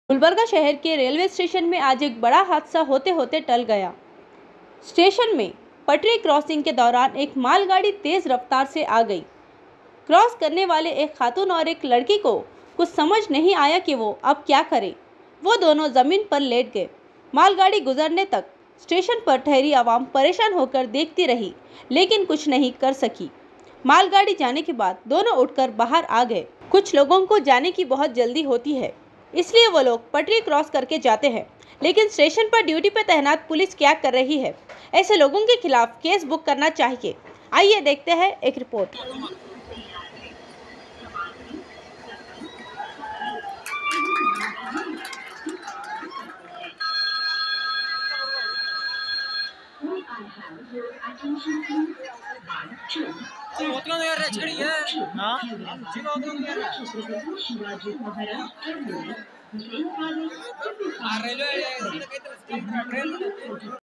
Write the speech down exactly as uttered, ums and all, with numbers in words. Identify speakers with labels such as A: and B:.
A: गुलबर्गा शहर के railway station में आज एक बड़ा हादसा होते होते टल गया। स्टेशन में पटरी क्रॉसिंग के दौरान एक मालगाड़ी तेज रफ्तार से आ गई। क्रॉस करने वाले एक खातून और एक लड़की को कुछ समझ नहीं आया कि वो अब क्या करें। वो दोनों जमीन पर लेट गए। मालगाड़ी गुजरने तक स्टेशन पर ठहरी आवाम परेशान होकर देखती रही, लेकिन कुछ नहीं कर सकी। मालगाड़ी जाने के बाद दोनों उठकर बाहर आ गए। कुछ लोगों को जाने की बहुत जल्दी होती है, इसलिए वो लोग पटरी क्रॉस करके जाते हैं, लेकिन स्टेशन पर ड्यूटी पर तैनात पुलिस क्या कर रही है? ऐसे लोगों के खिलाफ केस बुक करना चाहिए। आइए देखते हैं एक रिपोर्ट।
B: उतना तो यार छड़ी है हां जिला उतना तो यार रेलवे